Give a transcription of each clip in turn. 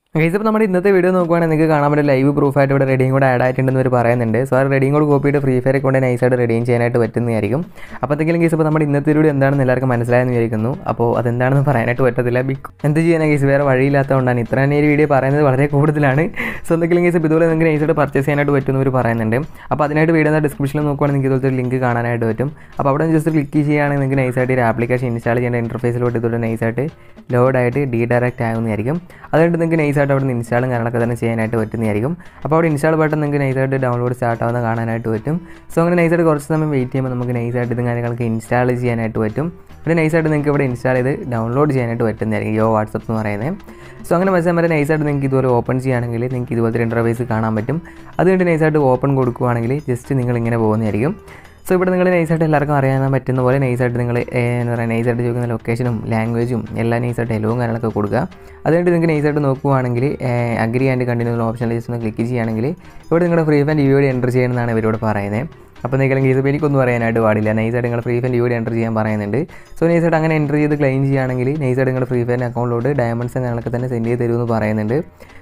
Guys, ഇപ്പോൾ നമ്മുടെ ഇന്നത്തെ വീഡിയോ നോക്കുവാണെങ്കിൽ നിങ്ങൾക്ക് കാണാൻ പറ്റും ലൈവ് പ്രൂഫായിട്ട് ഇവിടെ റെഡിയും കൂടെ ആഡ് ആയിട്ടുണ്ടെന്ന് ഒരു പറയുന്നുണ്ട്. സോ ആ റെഡിയും കൂടെ കോപ്പി ചെയ്ത് ഫ്രീ ഫയർ കൊണ്ട് നൈസായിട്ട് റെഡിയും ചെയ്യാനായിട്ട് പറ്റുന്നതായിരിക്കും. അപ്പോൾ എന്തെങ്കിലും കേസ് ഇപ്പോൾ നമ്മുടെ ഇന്നത്തെ വീഡിയോ എന്താണെന്ന് എല്ലാവർക്കും മനസ്സിലായെന്ന് വിചാരിക്കുന്നു. അപ്പോൾ അതെന്താണെന്ന് പറയാനായിട്ട് പറ്റത്തില്ല. എന്ത് ചെയ്യാനാ കേസ്, വേറെ വഴിയില്ലാത്തതുകൊണ്ടാണ് ഇത്ര തന്നെ ഈ വീഡിയോ പറയുന്നത് വളരെ കൂടുതലാണ്. സോ എന്തെങ്കിലും കേസ് ഇതുപോലെ നിങ്ങൾക്ക് നൈസായിട്ട് പർച്ചേസ് ചെയ്യാനായിട്ട് പറ്റുമെന്ന് പറയുന്നുണ്ട്. അപ്പോൾ അതിനായിട്ട് വീഡിയോ ഡിസ്ക്രിപ്ഷനിൽ നോക്കുവാണെങ്കിൽ നിങ്ങൾക്ക് ഇതുപോലത്തെ ഒരു ലിങ്ക് കാണാനായിട്ട് പറ്റും. അപ്പോൾ അവിടെ ജസ്റ്റ് ക്ലിക്ക് ചെയ്യുകയാണെങ്കിൽ നിങ്ങൾക്ക് നൈസായിട്ട് ഒരു ആപ്ലിക്കേഷൻ ഇൻസ്റ്റാൾ ചെയ്യേണ്ട ഇൻ്റർഫേസിലോട്ട് ഇതുപോലെ നൈസായിട്ട് ലോഡായിട്ട് ഡയറക്റ്റ് ആകുന്നതായിരിക്കും. അതുകൊണ്ട് നിങ്ങൾക്ക് നൈസായിട്ട് അവിടെ നിന്ന് ഇൻസ്റ്റാളും കാര്യങ്ങളൊക്കെ തന്നെ ചെയ്യാനായിട്ട് പറ്റുന്നതായിരിക്കും. അപ്പോൾ അവിടെ ഇൻസ്റ്റാൾ ബട്ടൺ നിങ്ങൾക്ക് നൈസായിട്ട് ഡൗൺലോഡ് സ്റ്റാർട്ട് ആവുന്ന കാണാനായിട്ട് പറ്റും. സോ അങ്ങനെ നൈസായിട്ട് കുറച്ച് സമയം വെയിറ്റ് ചെയ്യുമ്പോൾ നമുക്ക് നൈസായിട്ട് ഇതും കാര്യങ്ങളൊക്കെ ഇൻസ്റ്റാൾ ചെയ്യാനായിട്ട് പറ്റും. പിന്നെ നൈസായിട്ട് നിങ്ങൾക്ക് ഇവിടെ ഇൻസ്റ്റാൾ ചെയ്ത് ഡൗൺലോഡ് ചെയ്യാനായിട്ട് പറ്റുന്നതായിരിക്കും യോ വാട്സപ്പ് എന്ന് പറയുന്നത്. സോ അങ്ങനെ വെച്ചാൽ വരെ നൈസായിട്ട് നിങ്ങൾക്ക് ഇതുപോലെ ഓപ്പൺ ചെയ്യുകയാണെങ്കിൽ നിങ്ങൾക്ക് ഇതുപോലത്തെ ഇൻ്റർഫേസ് കാണാൻ പറ്റും. അതുകൊണ്ട് നൈസായിട്ട് ഓപ്പൺ കൊടുക്കുകയാണെങ്കിൽ ജസ്റ്റ് നിങ്ങൾ ഇങ്ങനെ പോകുന്നതായിരിക്കും. സോ ഇവിടെ നിങ്ങൾ നൈസായിട്ട് എല്ലാവർക്കും അറിയാൻ പറ്റുന്ന പോലെ നൈസായിട്ട് നിങ്ങൾ എന്താ പറയുക നൈസായിട്ട് ചോദിക്കുന്ന ലൊക്കേഷനും ലാംഗ്വേജും എല്ലാം നൈസായിട്ട് എല്ലവും കാര്യങ്ങളൊക്കെ കൊടുക്കുക. അതുകൊണ്ട് നിങ്ങൾക്ക് നൈസായിട്ട് നോക്കുവാണെങ്കിൽ അഗ്രി ആൻഡ് കണ്ടിന്യൂ ഓപ്ഷനിൽ ജസ്റ്റ് ഒന്ന് ക്ലിക്ക് ചെയ്യുകയാണെങ്കിൽ ഇവിടെ നിങ്ങളുടെ free fund U I D enter ചെയ്യണമെന്നാണ് ഇവരോട് പറയുന്നത്. അപ്പോൾ നിങ്ങൾക്ക് കേസ് എനിക്കൊന്നും പറയാനായിട്ട് പാടില്ല. നൈസായിട്ട് നിങ്ങൾ free fund U I D enter ചെയ്യാൻ പറയുന്നുണ്ട്. സോ നൈസായിട്ട് അങ്ങനെ എൻ്റർ ചെയ്ത് ക്ലെയിം ചെയ്യുകയാണെങ്കിൽ നൈസായിട്ട് നിങ്ങളുടെ ഫ്രീ ഫയറിൻ്റെ അക്കൗണ്ടിലോട്ട് ഡയമണ്ട്സ് കാര്യങ്ങളൊക്കെ തന്നെ സെൻഡ് ചെയ്ത് തരുമെന്ന് പറയുന്നുണ്ട്.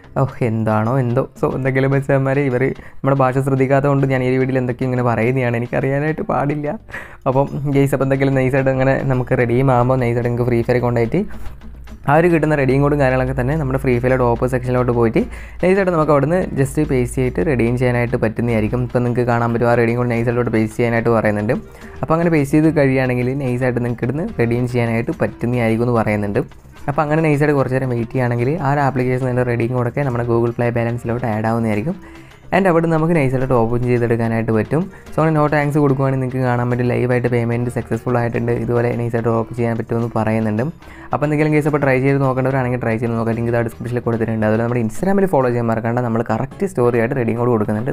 എന്താണോ എന്തോ. സോ എന്തെങ്കിലും വെച്ചാൽ ഇവർ നമ്മുടെ ഭാഷ ശ്രദ്ധിക്കാത്തതുകൊണ്ട് ഞാൻ ഈ വീഡിയോയിൽ എന്തൊക്കെയും ഇങ്ങനെ പറയുന്നതാണ്, എനിക്കറിയാനായിട്ട് പാടില്ല. അപ്പം ഗെയ്സ്, അപ്പോൾ എന്തെങ്കിലും നൈസായിട്ട് അങ്ങനെ നമുക്ക് റെഡിയും ആകുമ്പോൾ നൈസായിട്ട് നിങ്ങൾക്ക് ഫ്രീ ഫയർ കൊണ്ടായിട്ട് ആ ഒരു കിട്ടുന്ന റെഡിയും കോഡും കാര്യങ്ങളൊക്കെ തന്നെ നമ്മുടെ ഫ്രീ ഫയറിലോട്ട് ഓപ്പൺ സെക്ഷനിലോട്ട് പോയിട്ട് നൈസായിട്ട് നമുക്ക് അവിടുന്ന് ജസ്റ്റ് പേസ്റ്റ് ചെയ്തിട്ട് റെഡിയും ചെയ്യാനായിട്ട് പറ്റുന്നതായിരിക്കും. ഇപ്പോൾ നിങ്ങൾക്ക് കാണാൻ പറ്റും ആ റെഡിയും കോഡ് നൈസായിലോട്ട് പേസ്റ്റ് ചെയ്യാനായിട്ട് പറയുന്നുണ്ട്. അപ്പോൾ അങ്ങനെ പേസ്റ്റ് ചെയ്ത് കഴിയുകയാണെങ്കിൽ നൈസായിട്ട് നിങ്ങൾക്ക് ഇടുന്ന് റെഡിയും ചെയ്യാനായിട്ട് പറ്റുന്നതായിരിക്കും എന്ന് പറയുന്നുണ്ട്. അപ്പോൾ അങ്ങനെ നൈസായിട്ട് കുറച്ച് നേരം വെയിറ്റ് ചെയ്യുകയാണെങ്കിൽ ആ ഒരു ആപ്ലിക്കേഷൻ്റെ റെഡിയും കോഡൊക്കെ നമ്മുടെ ഗൂഗിൾ പ്ലേ ബാലൻസിലോട്ട് ആഡ് ആവുന്നതായിരിക്കും. ആൻഡ് അവിടെ നമുക്ക് നൈസായിട്ട് ഓപ്പൺ ചെയ്തെടുക്കാനായിട്ട് പറ്റും. സോ അങ്ങനെ നോ താങ്ക്സ് കൊടുക്കുവാണെങ്കിൽ നിങ്ങൾക്ക് കാണാൻ പറ്റും ലൈവായിട്ട് പേയ്മെൻറ്റ് സക്സസ്ഫുൾ ആയിട്ടുണ്ട്, ഇതുപോലെ നൈസായിട്ട് ഓപ്പൺ ചെയ്യാൻ പറ്റുമെന്ന് പറയുന്നുണ്ട്. അപ്പോൾ എന്തെങ്കിലും കേസ് അപ്പോൾ ട്രൈ ചെയ്ത് നോക്കേണ്ടവരാണെങ്കിൽ ട്രൈ ചെയ്ത് നോക്കാം. ലിങ്ക് ഡിസ്ക്രിപ്ഷനിൽ കൊടുത്തിട്ടുണ്ട്. അതുപോലെ നമ്മുടെ ഇൻസ്റ്റാഗ്രാമിൽ ഫോളോ ചെയ്യാൻ മറക്കാണ്ട് നമ്മൾ കറക്റ്റ് സ്റ്റോറി ആയിട്ട് റെഡിയും കോഡ് കൊടുക്കുന്നുണ്ട്.